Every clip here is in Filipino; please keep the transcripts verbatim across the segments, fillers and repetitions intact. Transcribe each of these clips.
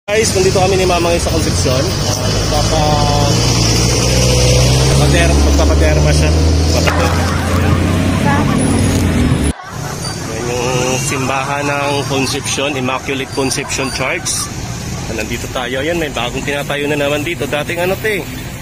Guys, nandito kami ni Mama ngayon sa Concepcion. Uh, magpapa... Magpapader, magpapaderma siya. Magpapaderma. Yan yung simbahan ng Concepcion, Immaculate Conception Church. Ah, nandito tayo. Yan, may bagong tinatayo na naman dito. Dating ano to eh.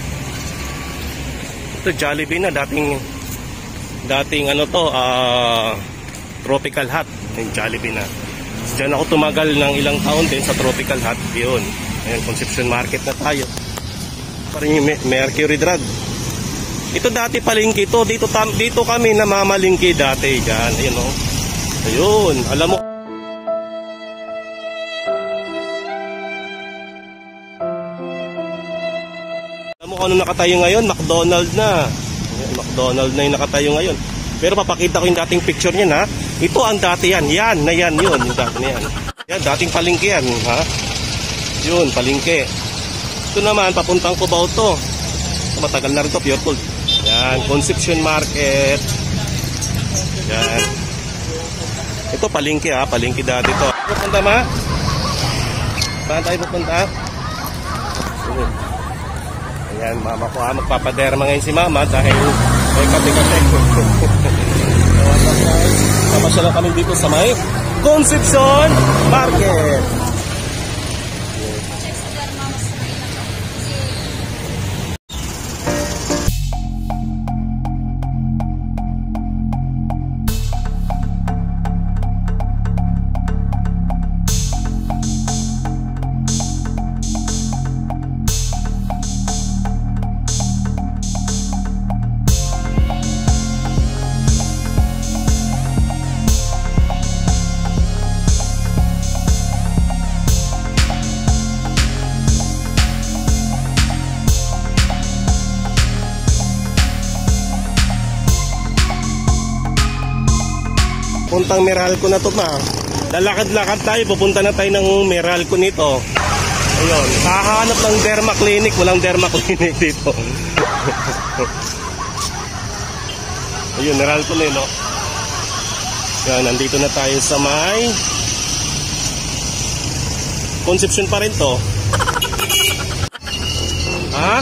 Ito, Jollibee na. Dating, dating ano to, uh, Tropical Hut. Yung Jollibee na. Diyan ako tumagal ng ilang taon din sa Tropical Hut. Yun. Ayan, Concepcion Market na tayo. Parang yung Mercury Drug. Ito dati palengke ito. Dito, dito kami namamalingki dati. Diyan. Ayun o. Ayun. Alam mo. Alam mo kung ano nakatayo ngayon? McDonald's na. Ayan, McDonald's na yung nakatayo ngayon. Pero papakita ko yung dating picture niya na. Ito ang dati yan. Yan na yan yun. Yung dati na yan. Yan, dating palengke yan. Ha? Yun, palengke. Ito naman, papuntang Cubao to. Matagal na rin to, pure gold. Yan, Concepcion Market. Yan. Ito palengke ha. Palengke dati to. Pupunta ma? Saan tayo pupunta? Ayan, mama ko ha. Magpapaderma ngayon si mama dahil may kape-kape. Kamasya lang kami dito sa may Concepcion Market. Puntang Meralco na to ma. Lalakad-lakad tayo, pupunta na tayo ng Meralco nito. Ayun, hahanap ng derma clinic, walang derma clinic dito. Ayun, Meralco na yun, no? Yan, nandito na tayo sa may Concepcion pa rin to. Ha?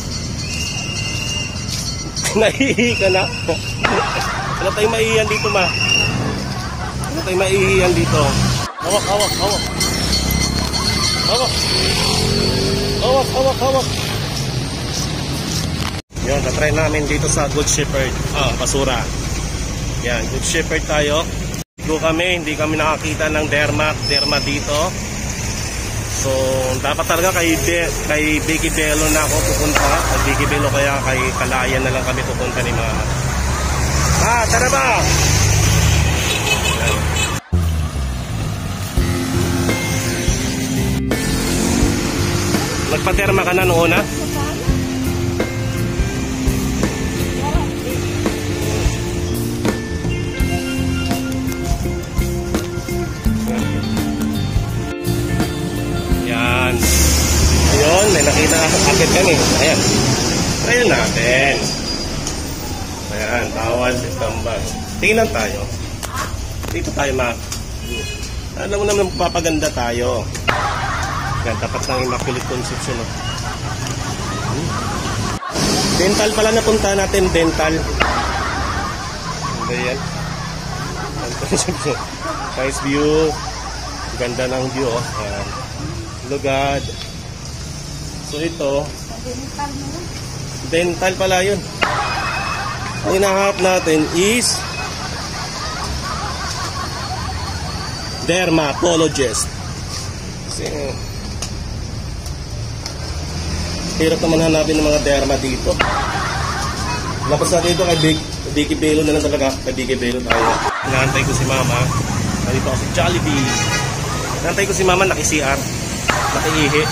Nahihi ka na. Wala tayong maihiyan dito ma. Ano tayo maihiyan dito? Hawak, hawak, hawak. Hawak. Hawak, hawak, hawak. Yan, tatry namin dito sa Good Shepherd. Ah, basura. Yan, Good Shepherd tayo. Dito kami, hindi kami nakakita ng derma, derma dito. So, dapat talaga kay, Be, kay Vicky Bello na ako pupunta. Kay Vicky Bello kaya kay Kalayan na lang kami pupunta ni Mama. Ah, tara ba? Nagpaderma ka na noon una? Yan. Ayun, may nakita akit kami. Ayan. Ayan natin. Ayan, tawad, tambal. Tingnan tayo. Dito tayo ma. Alam mo naman magpapaganda tayo. Yan, tapat ng Immaculate Concepcion. No? Hmm. Dental pala napunta natin, dental. Ano yan? Concepcion. Nice view. Ganda ng view. Oh. Ayan. Lugad. So ito, dental pala yun. Ang hinahanap natin is dermatologist. Kasi hirap naman hanapin ng mga derma dito. Lapos na dito kay Big, Vicky Bello na lang talaga. Kay Vicky Bello tayo. Inaantay ko si Mama. Nandito ako sa Jollibee. Inaantay ko si Mama, naki-C R. Naki-ihi.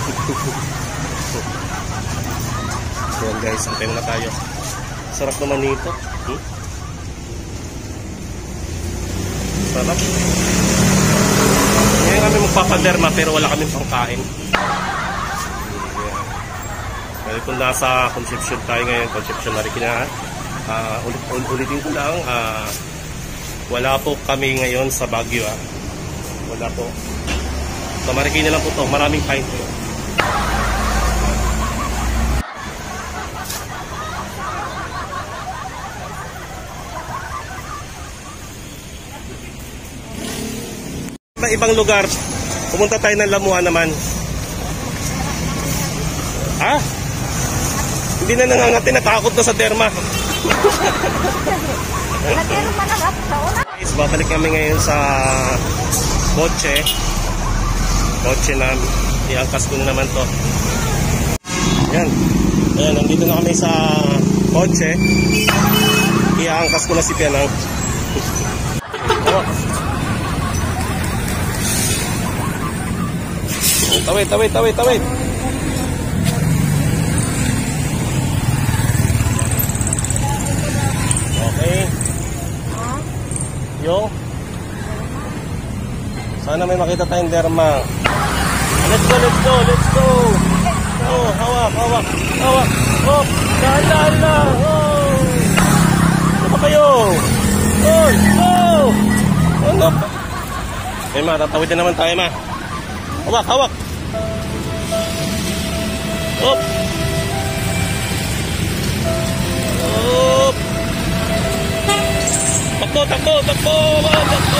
Ayan guys, antay na tayo. Sarap naman nito. Hmm? Sarap. Ngayon kami magpapaderma pero wala kaming pangkain. Dahil kung nasa Concepcion tayo ngayon, Concepcion Marikina, uh, ulit, ulitin ko lang, uh, wala po kami ngayon sa Baguio. Ah. Wala po. Sa Marikina lang po to, maraming pine tree. Sa ibang lugar, pumunta tayo ng Lamuan naman. Ah? Hindi na nangangati, natakot na sa derma. Guys, babalik kami ngayon sa kotse. Kotse namin. Iangkas ko na naman to. Yan. Ayan, nandito na kami sa kotse. Iangkas ko na si Pianang. Oh. Tawid, tawid, tawid, tawid. Okay. Yo. Sana may makita tayong derma. Let's go, let's go, let's go. Oh, hawak, hawak, hawak. Oh, dahan-dahan lang. Oh. Ano pa kayo? Oh, oh. Ano pa? Eh, ma, tatawid na naman tayo, ma. Hawak, hawak. Op. Op. Takbo, takbo, takbo, takbo.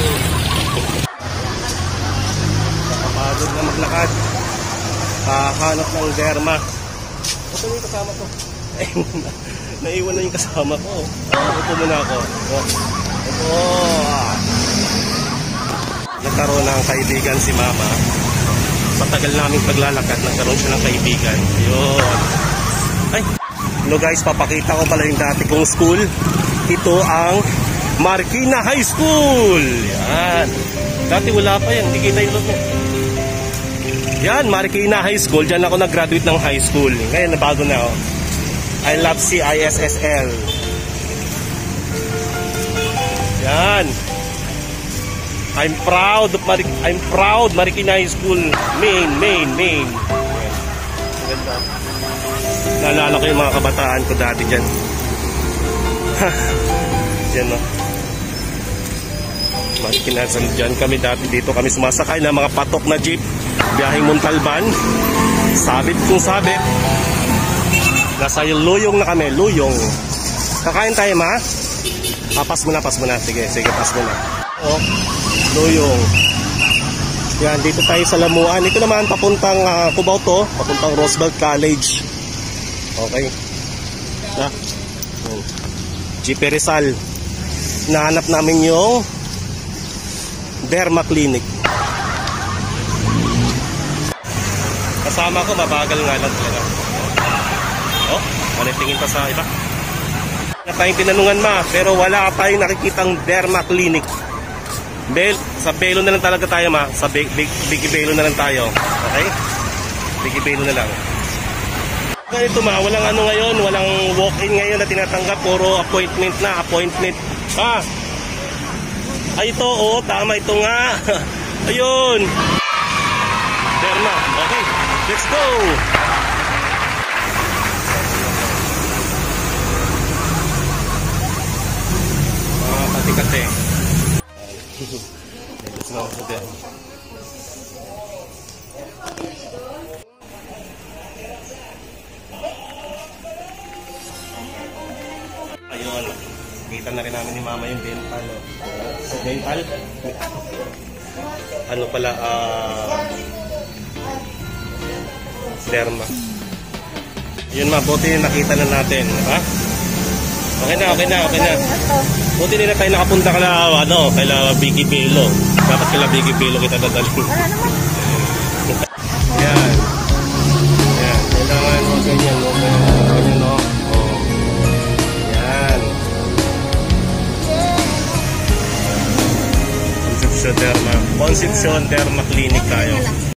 Nakapagod na maglakad. Kahanap ng derma. Ito na yung kasama ko. Eh, naiwan na yung kasama ko. Uh, upo muna ako. Oh. Ito. Nagkaroon ng kaibigan si Mama. Sa tagal naming paglalakad, nagkaroon siya ng kaibigan. Ayun. Ay, no guys, papakita ko pala yung dati kong school. Ito ang Marikina High School. Yan. Dati wala pa yan, hindi kita yung logo. Yan, Marikina High School. Diyan ako nag-graduate ng high school. Ngayon, nabago na ako. I love C I S S L. Yan. I'm proud of Marik I'm proud Marikina High School. Main, main, main. Ganda. Naalala ko yung mga kabataan ko dati dyan. Yan, no. Marikina, dyan kami dati, dito kami sumasakay ng mga patok na jeep. Biyaheng Montalban. Sabit kung sabit. Nasa Luyong na kami, Luyong. Kakain tayo, ma? Ah, pas mo na, pas mo na. Sige, sige, pas mo na. Oh, Luyong. Yan, dito tayo sa Lamuan. Ito naman papuntang uh, Cubao to, papuntang Roosevelt College. Okay. Na. G P Rizal. Nahanap namin yung Derma Clinic. Kasama ko, mabagal nga lang talaga. Oh, tingin pa sa iba. Na tayong tinanungan, ma, pero wala tayong nakikitang Derma Clinic. Bel, sa Belo na lang talaga tayo, ma. Sa Big, Big, Big Belo na lang tayo. Okay? Big Belo na lang. Ganito, ma, walang ano ngayon, walang walk-in ngayon na tinatanggap. Puro appointment na, appointment. Ah, ay ito, oh, tama ito nga. Ayun. Derma, okay. Let's go. Ah, kati-kati. Let's go to them. Ayun, kita na rin namin ni Mama yung dental. So, dental? Ano pala, ah... Uh, Derma. Yun, ma, buti nakita na natin, ha? Okay na, okay na, okay na. Buti nila tayo nakapunta ka na, ano, kaila Biggie Belo. Dapat kaila Biggie Belo kita dadalhin. Yan. Yan. Kailangan mo ganyan, mo ganyan, no? Oh. Yan. Concepcion Derma. Concepcion Derma Clinic tayo.